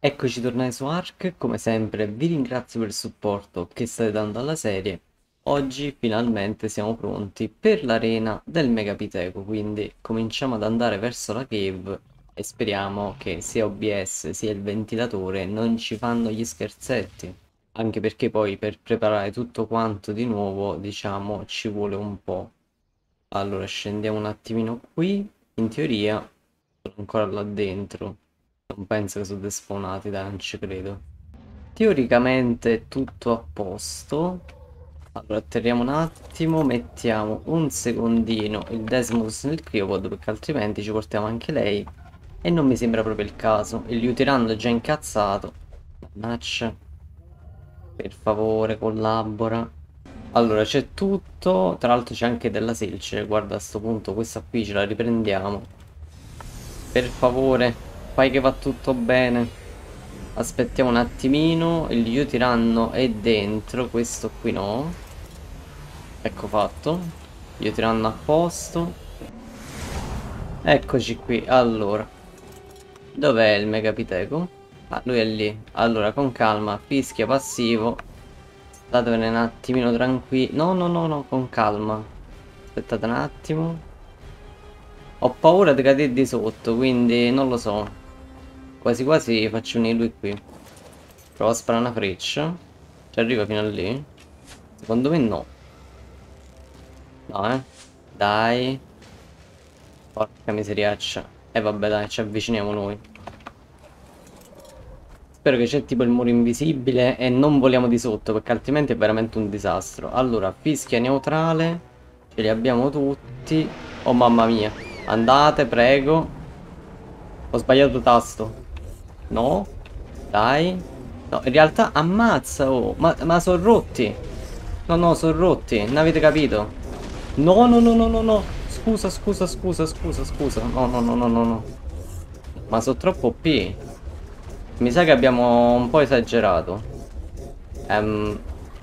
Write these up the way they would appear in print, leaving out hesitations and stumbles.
Eccoci tornati su Ark, come sempre vi ringrazio per il supporto che state dando alla serie. Oggi finalmente siamo pronti per l'arena del Megapiteco, quindi cominciamo ad andare verso la cave e speriamo che sia OBS sia il ventilatore non ci fanno gli scherzetti. Anche perché poi per preparare tutto quanto di nuovo, diciamo, ci vuole un po'. Allora scendiamo un attimino qui, in teoria sono ancora là dentro. Non penso che sono despawnati, dai, non ci credo. Teoricamente è tutto a posto. Allora, atterriamo un attimo, mettiamo un secondino il Desmos nel Cryopod, perché altrimenti ci portiamo anche lei. E non mi sembra proprio il caso. Il Lieutenant è già incazzato. Mannaggia. Per favore, collabora. Allora, c'è tutto. Tra l'altro c'è anche della selce. Guarda, a sto punto questa qui ce la riprendiamo. Per favore, fai che va tutto bene. Aspettiamo un attimino. Il Dio tiranno è dentro. Questo qui no. Ecco fatto. Dio tiranno a posto. Eccoci qui. Allora, dov'è il Megapiteco? Ah, lui è lì. Allora, con calma. Fischia passivo. Statevene un attimino tranquilli. No, no, no, no, con calma. Aspettate un attimo. Ho paura di cadere di sotto, quindi non lo so. Quasi quasi faccio unire lui qui. Provo a sparare una freccia. Ci arriva fino a lì? Secondo me no. No, Dai. Porca miseriaccia. E vabbè, dai, ci avviciniamo noi. Spero che c'è tipo il muro invisibile e non voliamo di sotto, perché altrimenti è veramente un disastro. Allora, fischia neutrale. Ce li abbiamo tutti. Oh mamma mia. Andate, prego. Ho sbagliato tasto. No. Dai. No, in realtà ammazza, oh. Ma sono rotti. No, no, sono rotti. Non avete capito? No, no, no, no, no, no. Scusa, scusa, scusa, scusa, scusa. No, no, no, no, no, no. Ma sono troppo OP. Mi sa che abbiamo un po' esagerato. Ehm,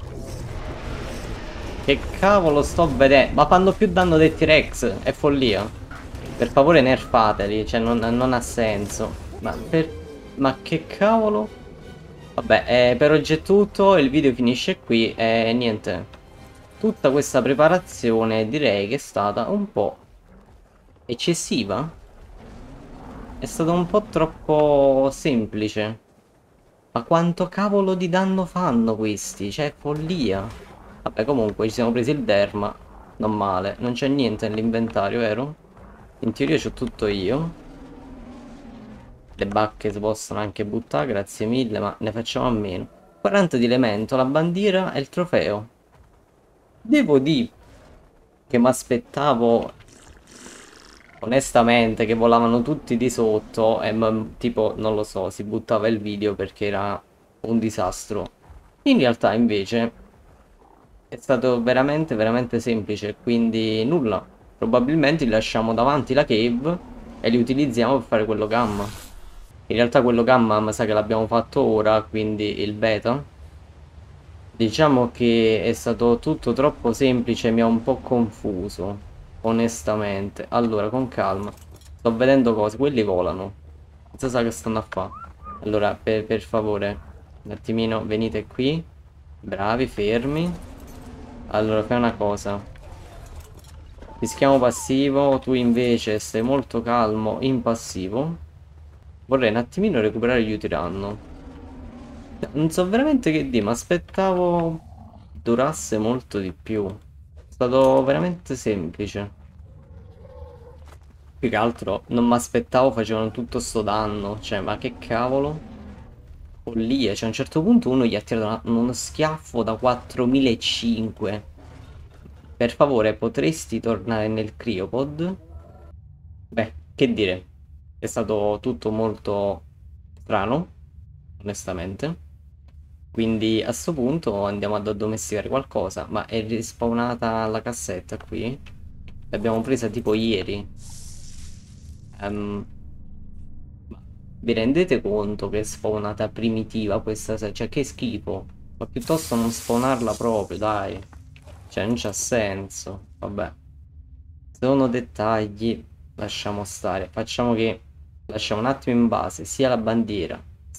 che cavolo sto vedendo? Ma fanno più danno dei T-Rex. È follia. Per favore nerfateli. Cioè, non ha senso. Ma che cavolo? Vabbè, per oggi è tutto. Il video finisce qui. E niente. Tutta questa preparazione direi che è stata un po' eccessiva. È stato un po' troppo semplice. Ma quanto cavolo di danno fanno questi? Cioè, è follia. Vabbè, comunque ci siamo presi il derma. Non male. Non c'è niente nell'inventario, vero? In teoria c'ho tutto io. Le bacche si possono anche buttare, grazie mille, ma ne facciamo a meno. 40 di elemento, la bandiera e il trofeo. Devo dire che mi aspettavo onestamente che volavano tutti di sotto e tipo, non lo so, si buttava il video perché era un disastro. In realtà invece è stato veramente veramente semplice, quindi nulla. Probabilmente li lasciamo davanti la cave e li utilizziamo per fare quello gamma. In realtà quello gamma mi sa che l'abbiamo fatto ora, quindi il beta. Diciamo che è stato tutto troppo semplice, mi ha un po' confuso, onestamente. Allora, con calma. Sto vedendo cose, quelli volano. Non so sa che stanno a fare. Allora, per favore, un attimino, venite qui. Bravi, fermi. Allora, fai una cosa. Fischiamo passivo, tu invece stai molto calmo in passivo. Vorrei un attimino recuperare gli utiranno. Non so veramente che dire, ma aspettavo durasse molto di più. È stato veramente semplice. Più che altro non mi aspettavo facevano tutto sto danno. Cioè, ma che cavolo? Follia. Cioè, a un certo punto uno gli ha tirato uno schiaffo da 4500. Per favore, potresti tornare nel Cryopod? Beh, che dire. È stato tutto molto strano, onestamente. Quindi a sto punto andiamo ad addomesticare qualcosa. Ma è rispawnata la cassetta qui? L'abbiamo presa tipo ieri. Ehm, ma vi rendete conto che è spawnata primitiva questa? Cioè che schifo. Ma piuttosto non spawnarla proprio, dai. Cioè non c'ha senso. Vabbè. Sono dettagli. Lasciamo stare. Facciamo che lasciamo un attimo in base sia la bandiera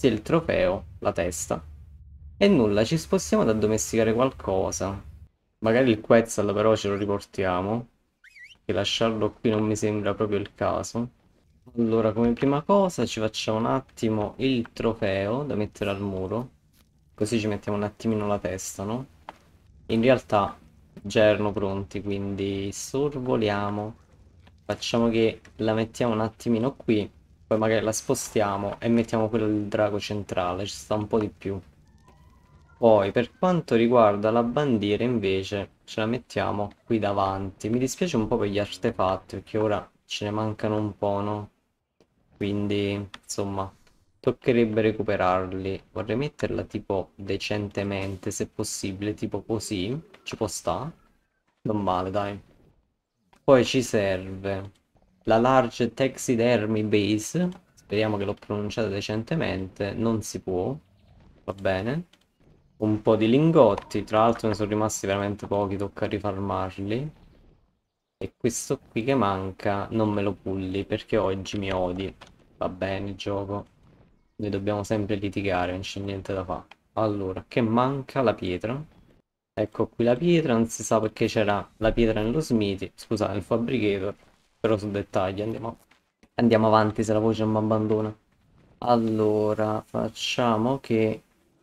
sia il trofeo, la testa. E nulla, ci spostiamo ad addomesticare qualcosa. Magari il Quetzal però ce lo riportiamo, che lasciarlo qui non mi sembra proprio il caso. Allora, come prima cosa ci facciamo un attimo il trofeo da mettere al muro, così ci mettiamo un attimino la testa, no? In realtà già erano pronti, quindi sorvoliamo, facciamo che la mettiamo un attimino qui, poi magari la spostiamo e mettiamo quello del drago centrale, ci sta un po' di più. Poi per quanto riguarda la bandiera invece ce la mettiamo qui davanti. Mi dispiace un po' per gli artefatti perché ora ce ne mancano un po', no? Quindi insomma toccherebbe recuperarli. Vorrei metterla tipo decentemente se possibile, tipo così. Ci può sta? Non male, dai. Poi ci serve la Large Taxidermy Base. Speriamo che l'ho pronunciata decentemente. Non si può. Va bene. Un po' di lingotti. Tra l'altro ne sono rimasti veramente pochi. Tocca rifarmarli. E questo qui che manca non me lo pulli perché oggi mi odi. Va bene, gioco. Noi dobbiamo sempre litigare, non c'è niente da fare. Allora, che manca? La pietra. Ecco qui la pietra, non si sa perché c'era la pietra nello Smithy, scusate, nel Fabricator, però su dettagli andiamo avanti se la voce non mi abbandona. Allora, facciamo che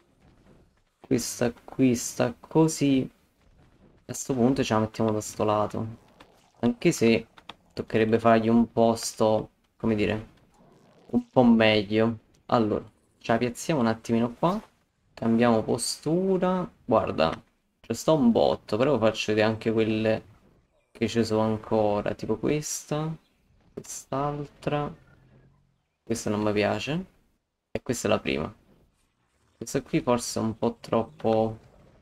questa qui sta così, a sto punto ce la mettiamo da sto lato, anche se toccherebbe fargli un posto, come dire, un po' meglio. Allora, ce la piazziamo un attimino qua, cambiamo postura, guarda. Ci sta un botto, però vi faccio vedere anche quelle che ci sono ancora, tipo questa, quest'altra, questa non mi piace, e questa è la prima. Questa qui forse è un po' troppo...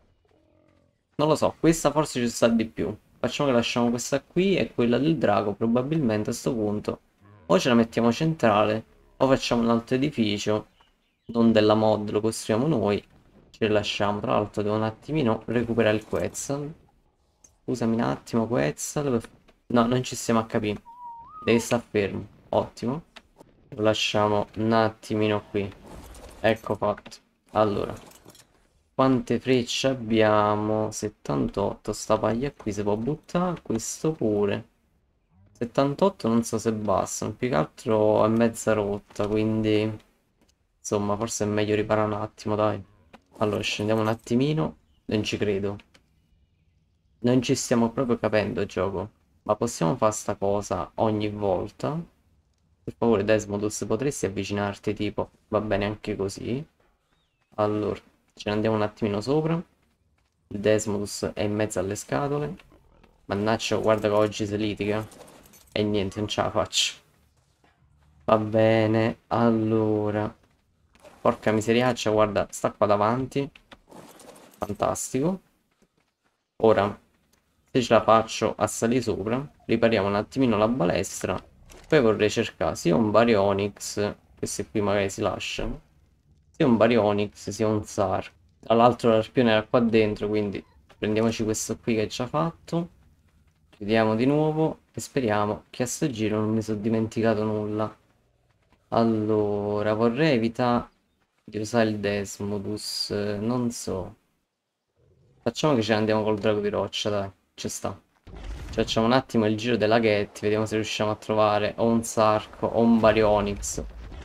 Non lo so, questa forse ci sta di più. Facciamo che lasciamo questa qui e quella del drago, probabilmente a sto punto. O ce la mettiamo centrale, o facciamo un altro edificio, non della mod, lo costruiamo noi. Ce la lasciamo, tra l'altro devo un attimino recuperare il Quetzal. Scusami un attimo, Quetzal. No, non ci stiamo a capire. Devi stare fermo. Ottimo. Lo lasciamo un attimino qui. Ecco fatto. Allora, quante frecce abbiamo? 78. Sta paglia qui si può buttare. Questo pure. 78 non so se bastano. Più che altro è mezza rotta, quindi... Insomma, forse è meglio riparare un attimo, dai. Allora, scendiamo un attimino. Non ci credo. Non ci stiamo proprio capendo, gioco. Ma possiamo fare sta cosa ogni volta? Per favore, Desmodus, potresti avvicinarti, tipo, va bene anche così. Allora, ce ne andiamo un attimino sopra. Il Desmodus è in mezzo alle scatole. Mannaggia, guarda che oggi si litiga. E niente, non ce la faccio. Va bene, allora. Porca miseriaccia, guarda, sta qua davanti. Fantastico. Ora, se ce la faccio a salire sopra, ripariamo un attimino la balestra. Poi vorrei cercare sia un Baryonyx, questi qui magari si lasciano, sia un Baryonyx, sia un Sar. Tra l'altro l'arpione era qua dentro, quindi prendiamoci questo qui che è già fatto. Vediamo di nuovo e speriamo che a sto giro non mi sono dimenticato nulla. Allora, vorrei evitare di usare il Desmodus, non so. Facciamo che ce ne andiamo col drago di roccia, dai, ci sta. Ci facciamo un attimo il giro della Getty, vediamo se riusciamo a trovare o un Sarco o un Baryonyx.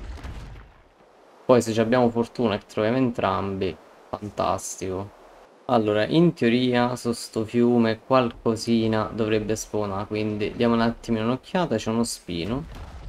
Poi se ci abbiamo fortuna che troviamo entrambi, fantastico. Allora, in teoria su sto fiume qualcosina dovrebbe spawnare, quindi diamo un attimo un'occhiata, c'è uno spino.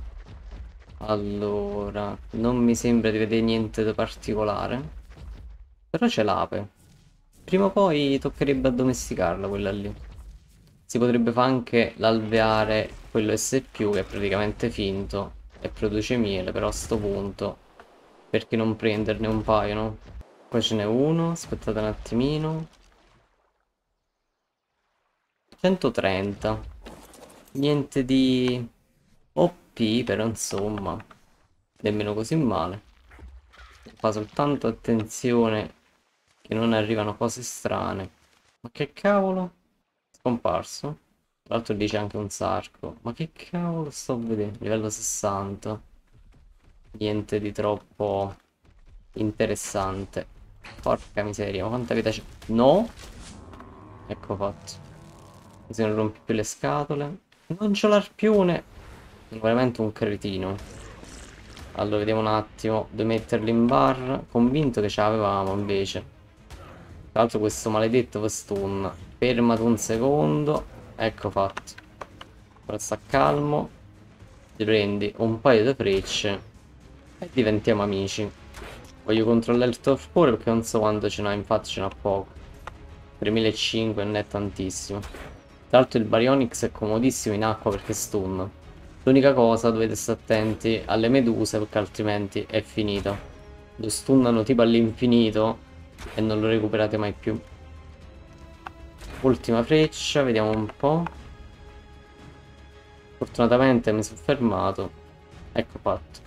Allora, non mi sembra di vedere niente di particolare, però c'è l'ape. Prima o poi toccherebbe addomesticarla quella lì. Si potrebbe fare anche l'alveare, quello S+, che è praticamente finto e produce miele, però a sto punto, perché non prenderne un paio, no? Qua ce n'è uno, aspettate un attimino. 130. Niente di OP, però insomma, nemmeno così male. Fa soltanto attenzione che non arrivano cose strane. Ma che cavolo? Scomparso? Tra l'altro dice anche un sarco. Ma che cavolo sto a vedere? Livello 60. Niente di troppo interessante. Porca miseria, ma quanta vita c'è? No? Ecco fatto. Così non rompi più le scatole. Non c'ho l'arpione. Sono veramente un cretino. Allora, vediamo un attimo. Devo metterli in barra. Convinto che ce l'avevamo invece. Tra l'altro questo maledetto stun. Fermati un secondo. Ecco fatto. Ora sta calmo. Ti prendi un paio di frecce. E diventiamo amici. Voglio controllare il torpore perché non so quanto ce n'ha. Infatti ce n'ha poco. 3500 non è tantissimo. Tra l'altro il Baryonyx è comodissimo in acqua perché stun. L'unica cosa, dovete stare attenti alle meduse perché altrimenti è finita. Lo stunnano tipo all'infinito e non lo recuperate mai più. Ultima freccia, vediamo un po'. Fortunatamente mi sono fermato. Ecco fatto.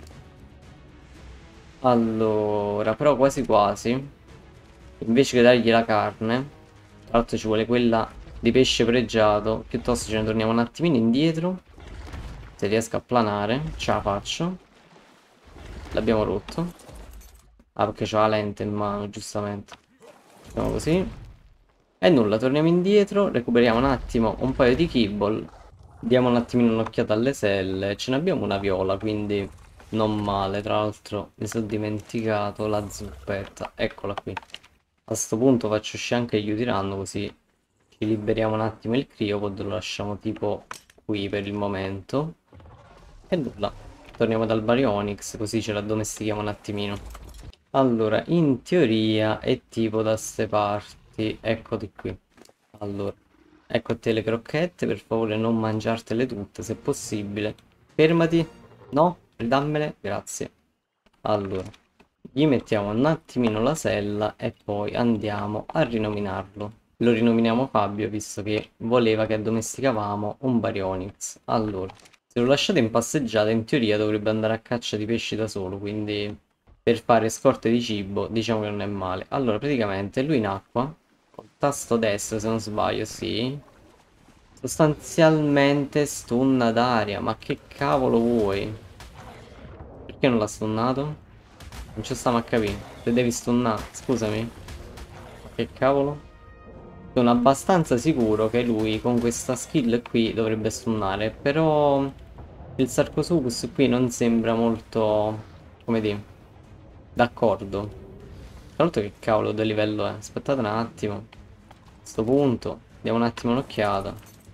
Allora, però quasi quasi, invece che dargli la carne, tra l'altro ci vuole quella di pesce pregiato, piuttosto ce ne torniamo un attimino indietro. Se riesco a planare, ce la faccio. L'abbiamo rotto. Ah, perché c'ha la lente in mano, giustamente. Facciamo così. E nulla, torniamo indietro, recuperiamo un attimo un paio di kibble. Diamo un attimino un'occhiata alle selle. Ce ne abbiamo una viola, quindi non male. Tra l'altro mi sono dimenticato la zuppetta. Eccola qui. A sto punto faccio uscire anche gli Utiranno, così ci liberiamo un attimo il Cryopod. Lo lasciamo tipo qui per il momento. E nulla. Torniamo dal Baryonyx, così ce la addomestichiamo un attimino. Allora, in teoria è tipo da ste parti. Eccoti qui. Allora, ecco a te le crocchette, per favore non mangiartele tutte se possibile. Fermati. No, ridammele, grazie. Allora, gli mettiamo un attimino la sella e poi andiamo a rinominarlo. Lo rinominiamo Fabio visto che voleva che addomesticavamo un Baryonyx. Allora, se lo lasciate in passeggiata in teoria dovrebbe andare a caccia di pesci da solo, quindi per fare scorte di cibo diciamo che non è male. Allora, praticamente lui in acqua, col tasto destro se non sbaglio, sì. Sostanzialmente stunna d'aria, ma che cavolo vuoi? Perché non l'ha stunnato? Non ci stiamo a capire. Se devi stunnare, scusami. Ma che cavolo? Sono abbastanza sicuro che lui con questa skill qui dovrebbe stunnare, però il Sarcosuchus qui non sembra molto, come dire, d'accordo. Tra l'altro che cavolo di livello è? Aspettate un attimo. A sto punto, diamo un attimo un'occhiata.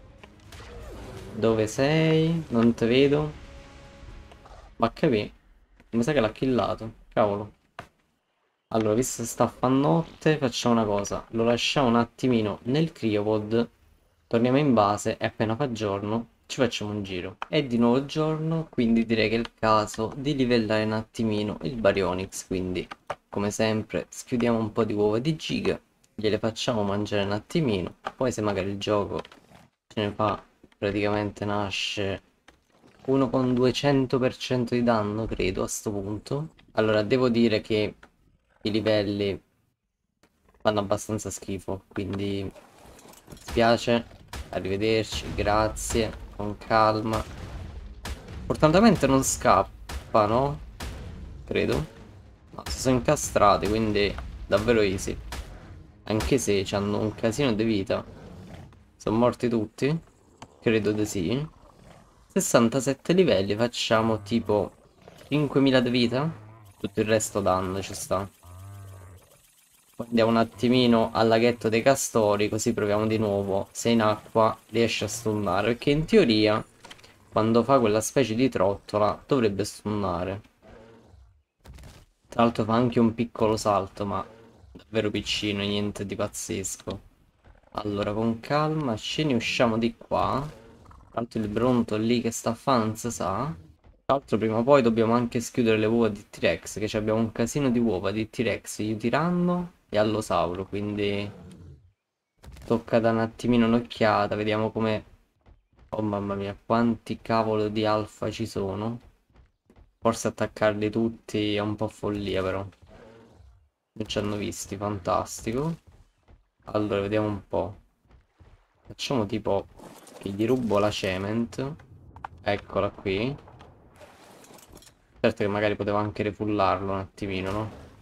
Dove sei? Non te vedo. Ma capì? Mi sa che l'ha killato. Cavolo. Allora, visto che sta a fa notte, facciamo una cosa. Lo lasciamo un attimino nel cryopod. Torniamo in base e appena fa giorno ci facciamo un giro. È di nuovo giorno, quindi direi che è il caso di livellare un attimino il Baryonyx. Quindi, come sempre, schiudiamo un po' di uova di giga. Gliele facciamo mangiare un attimino. Poi se magari il gioco ce ne fa, praticamente nasce uno con 200% di danno, credo, a sto punto. Allora, devo dire che i livelli fanno abbastanza schifo, quindi mi spiace, arrivederci, grazie, con calma. Fortunatamente non scappano, credo. No, si sono incastrati, quindi davvero easy. Anche se hanno un casino di vita. Sono morti tutti? Credo di sì. 67 livelli, facciamo tipo 5000 di vita. Tutto il resto danno, ci sta. Poi andiamo un attimino al laghetto dei castori, così proviamo di nuovo. Se in acqua riesce a stunnare, perché in teoria quando fa quella specie di trottola dovrebbe stunnare. Tra l'altro fa anche un piccolo salto, ma davvero piccino, niente di pazzesco. Allora, con calma, ce ne usciamo di qua. Tra l'altro il Bronto lì che sta a fare non si sa. Tra l'altro prima o poi dobbiamo anche schiudere le uova di T-Rex, che abbiamo un casino di uova di T-Rex, Tiranno e Allosauro, quindi tocca da un attimino un'occhiata, vediamo come... Oh mamma mia, quanti cavolo di alfa ci sono. Forse attaccarli tutti è un po' follia però. Non ci hanno visti, fantastico. Allora, vediamo un po'. Facciamo tipo che gli rubo la cement. Eccola qui. Certo che magari potevo anche refullarlo un attimino, no?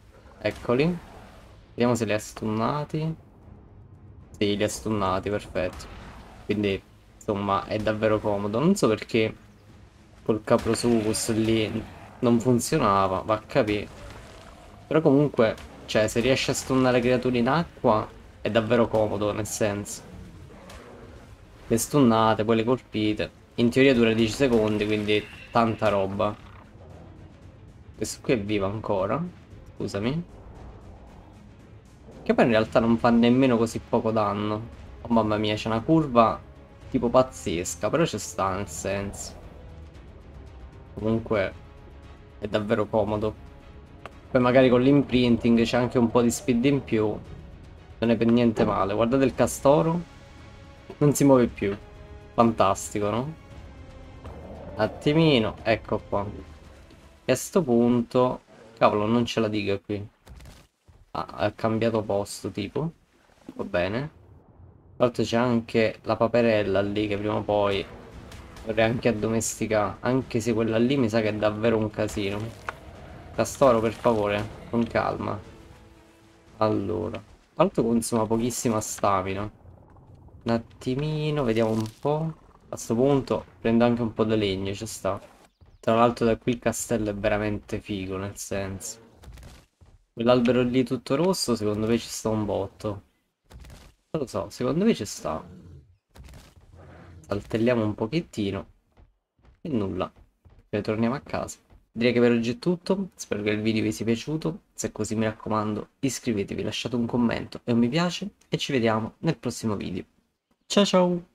Eccoli. Vediamo se li ha stunnati. Sì, li ha stunnati, perfetto. Quindi, insomma, è davvero comodo. Non so perché col Caprosuchus lì non funzionava, va a capire. Però comunque, cioè, se riesce a stunnare creature in acqua, è davvero comodo, nel senso. Le stunnate, poi le colpite. In teoria dura 10 secondi, quindi tanta roba. Questo qui è vivo ancora. Scusami. Che poi in realtà non fa nemmeno così poco danno. Oh mamma mia, c'è una curva tipo pazzesca, però ci sta nel senso. Comunque è davvero comodo. Poi magari con l'imprinting c'è anche un po' di speed in più. Non è per niente male. Guardate il castoro. Non si muove più. Fantastico, no? Attimino, ecco qua. E a sto punto... Cavolo, non ce la dica qui. Ah, ha cambiato posto, tipo. Va bene. Tra l'altro c'è anche la paperella lì che prima o poi vorrei anche addomesticare. Anche se quella lì mi sa che è davvero un casino. Castoro, per favore, con calma. Allora. Tra l'altro consuma pochissima stamina. Un attimino, vediamo un po'. A sto punto prendo anche un po' di legno, ci sta. Tra l'altro da qui il castello è veramente figo, nel senso. Quell'albero lì tutto rosso, secondo me ci sta un botto. Non lo so, secondo me ci sta. Saltelliamo un pochettino. E nulla. Ritorniamo a casa. Direi che per oggi è tutto. Spero che il video vi sia piaciuto. Se è così mi raccomando, iscrivetevi, lasciate un commento e un mi piace. E ci vediamo nel prossimo video. Ciao ciao!